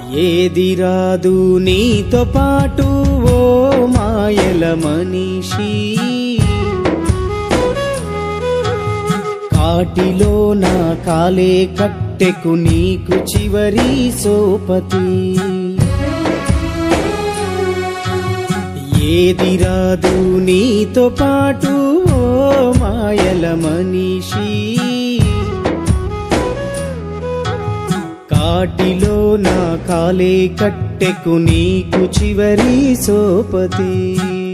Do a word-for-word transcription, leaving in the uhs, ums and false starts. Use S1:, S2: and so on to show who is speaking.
S1: ఏది రాదు నీతో పాటు ఓ మాయల మనిషి, కాటిలో నా కాలే కట్టెకు నీకు చివరి సోపతి. ఏది రాదు నీతో పాటు ఓ మాయల మనిషి, కాటిలో నా కాలే కట్టెకు నీకు చివరి సోపతి.